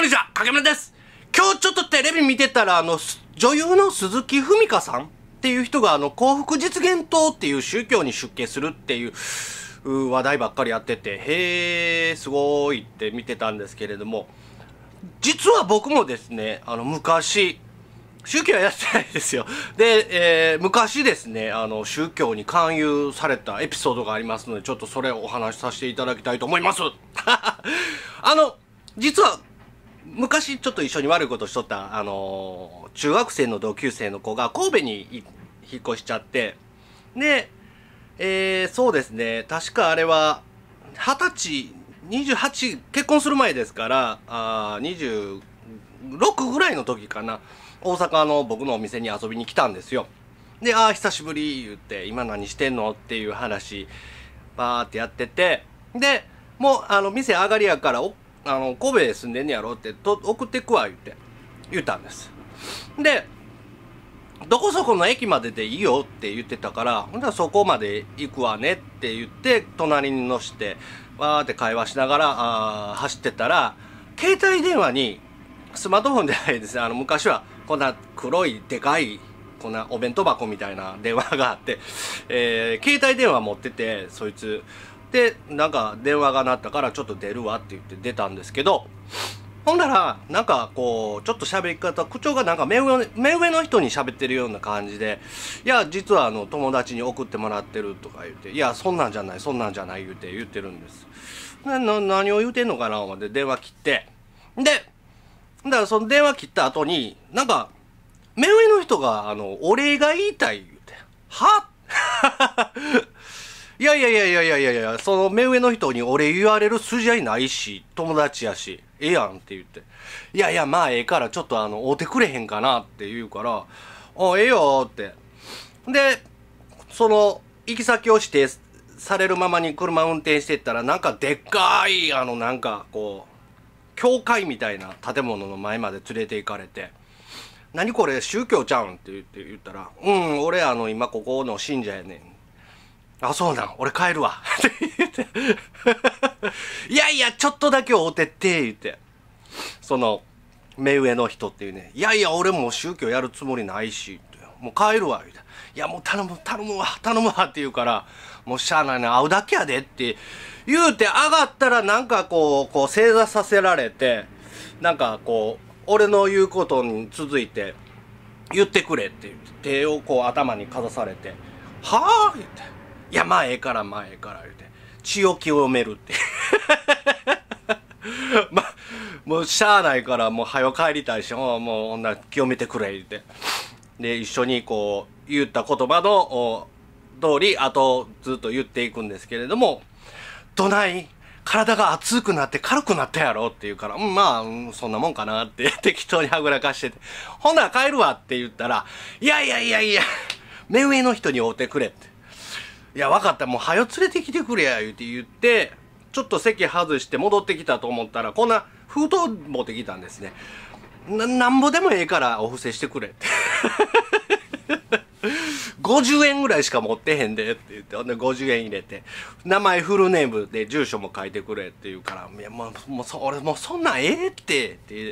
にちは、影村です。今日ちょっとテレビ見てたら、女優の鈴木文香さんっていう人が、幸福実現党っていう宗教に出家するっていう話題ばっかりやってて、へー、すごいって見てたんですけれども、実は僕もですね、昔、宗教はやってないですよ。で、昔ですね、宗教に勧誘されたエピソードがありますので、ちょっとそれをお話しさせていただきたいと思います。実は、昔ちょっと一緒に悪いことしとった、中学生の同級生の子が神戸に引っ越しちゃって、で、そうですね、確かあれは、20歳、28、結婚する前ですから、26ぐらいの時かな、大阪の僕のお店に遊びに来たんですよ。で、久しぶり言って、今何してんのっていう話、バーってやってて、で、もう、店上がりやから、神戸で住んでんねやろって送ってくわ言ったんです。で、どこそこの駅まででいいよって言ってたから、ほんならそこまで行くわねって言って隣に乗してわーって会話しながら走ってたら、携帯電話にスマートフォンでないですね、昔はこんな黒いでかいこんなお弁当箱みたいな電話があって、携帯電話持ってて、そいつで、なんか電話が鳴ったからちょっと出るわって言って出たんですけど、ほんなら、なんかこう、ちょっと喋り方、口調がなんか目上の人に喋ってるような感じで、いや、実は友達に送ってもらってるとか言って、いや、そんなんじゃない、そんなんじゃない言ってるんです。何を言うてんのかな思って電話切って。で、だからその電話切った後に、なんか、目上の人が、お礼が言いたい言うて、はいや、その目上の人に俺言われる筋合いないし、友達やし、ええやんって言って。いや、まあええからちょっと会うてくれへんかなって言うから、ええよって。で、その、行き先を指定されるままに車運転してったら、なんかでっかい、なんかこう、教会みたいな建物の前まで連れて行かれて、何これ宗教ちゃうんって言ったら、俺今ここの信者やねん。そうなん、俺帰るわ。って言って。いや、ちょっとだけ会うてって、言って。その、目上の人っていうね。いや、俺も宗教やるつもりないし、もう帰るわ、言うて。いや、もう頼むわって言うから、もうしゃあないな、会うだけやでって言うて上がったらなんかこう正座させられて、なんかこう、俺の言うことに続いて、言ってくれって言って、手をこう頭にかざされて、はぁ言って。いや、まあええから言うて、血を清めるって。もうしゃあないから、もう早帰りたいし、もう女清めてくれ、言って。で、一緒にこう、言った言葉の通り、あとずっと言っていくんですけれども、どない体が熱くなって軽くなったやろって言うから、そんなもんかなって適当にはぐらかしてて、ほんなら帰るわって言ったら、いや、目上の人に会うてくれって。いや、わかった、もう、はよ連れてきてくれや、言って、ちょっと席外して戻ってきたと思ったら、こんな封筒持ってきたんですね。なんぼでもええからお布施してくれって。50円ぐらいしか持ってへんでって言って、ほんで50円入れて、名前フルネームで住所も書いてくれって言うから、いや、もう俺もうそんなんええって、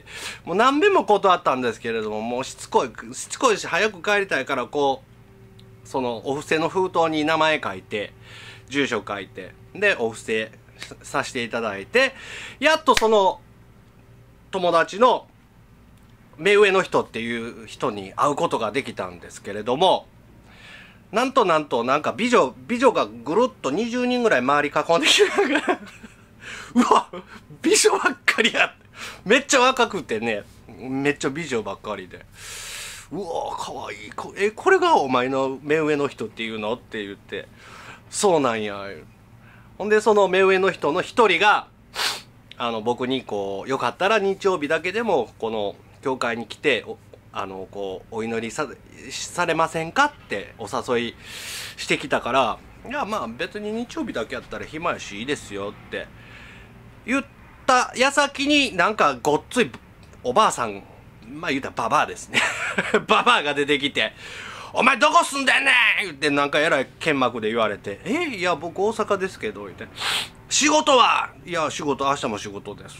もう何遍も断ったんですけれども、もうしつこいし早く帰りたいから、こう、そのお布施の封筒に名前書いて住所書いてでお布施させていただいて、やっとその友達の目上の人っていう人に会うことができたんですけれども、なんとなんか美女がぐるっと20人ぐらい周り囲んできてながらうわ、美女ばっかりや、めっちゃ若くてね、めっちゃ美女ばっかりで、うわーかわいい、これがお前の目上の人っていうのって言って、そうなんや。ほんでその目上の人の一人が僕にこう、よかったら日曜日だけでもこの教会に来てこうお祈りされませんかってお誘いしてきたから、いや、別に日曜日だけやったら暇やしいいですよって言った矢先に、なんかごっついおばあさん、言うたらババアですね。ババアが出てきて、お前どこ住んでんねん言って、なんかえらい剣幕で言われて、いや僕大阪ですけど、言って、仕事は、いや仕事明日も仕事ですって、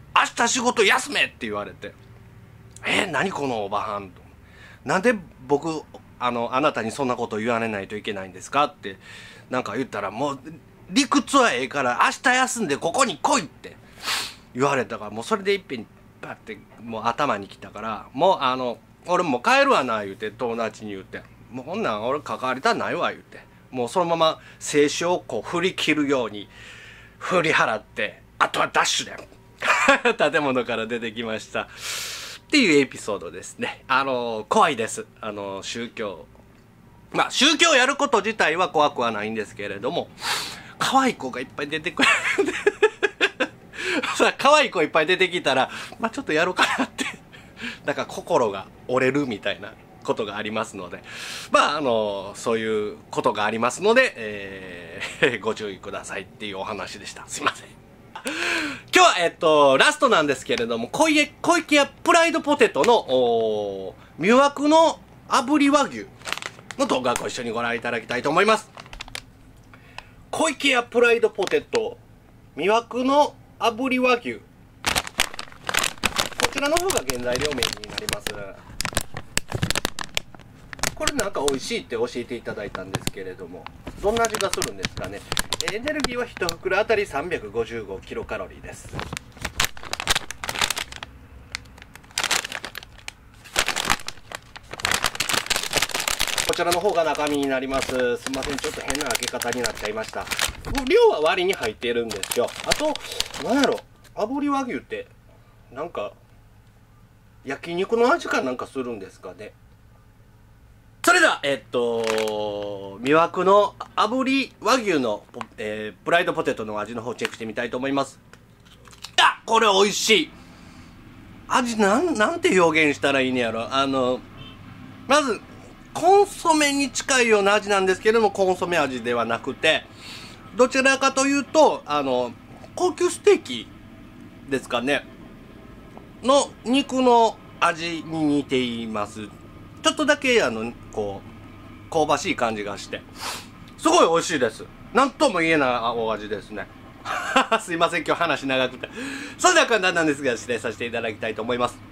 明日仕事休めって言われて、何このおばはんと。なんで僕、あなたにそんなこと言われないといけないんですかってなんか言ったら、もう理屈はええから明日休んでここに来いって言われたから、もうそれでいっぺんにパッてもう頭にきたから、もう俺もう帰るわな言うて友達に言って、もうこんなん俺関わりたないわ言うて、もうそのまま静止をこう振り切るように振り払って、あとはダッシュで建物から出てきましたっていうエピソードですね。怖いです。宗教。まあ、宗教やること自体は怖くはないんですけれども、可愛い子がいっぱい出てくる。さあ、可愛い子いっぱい出てきたら、まあちょっとやろうかなって。なんか心が折れるみたいなことがありますので、まあそういうことがありますので、ご注意くださいっていうお話でした。すいません。今日はラストなんですけれども、小池屋プライドポテトの魅惑の炙り和牛の動画をご一緒にご覧いただきたいと思います。小池屋プライドポテト魅惑の炙り和牛、こちらの方が原材料名になります。これなんか美味しいって教えていただいたんですけれども、どんな味がするんですかね。エネルギーは1袋あたり355キロカロリーです。こちらの方が中身になります。すいません、ちょっと変な開け方になっちゃいました。量は割に入っているんですよ。あと何やろ、炙り和牛ってなんか焼肉の味かなんかするんですかね。それでは魅惑の炙り和牛のプライドポテトの味の方チェックしてみたいと思います。あ、これ美味しい。味なんて表現したらいいんやろ。まずコンソメに近いような味なんですけれども、コンソメ味ではなくて、どちらかというと高級ステーキですかねの肉の味に似ています。ちょっとだけこう香ばしい感じがしてすごい美味しいです。なんとも言えないお味ですね。すいません、今日話長くて。それでは簡単なんですが失礼させていただきたいと思います。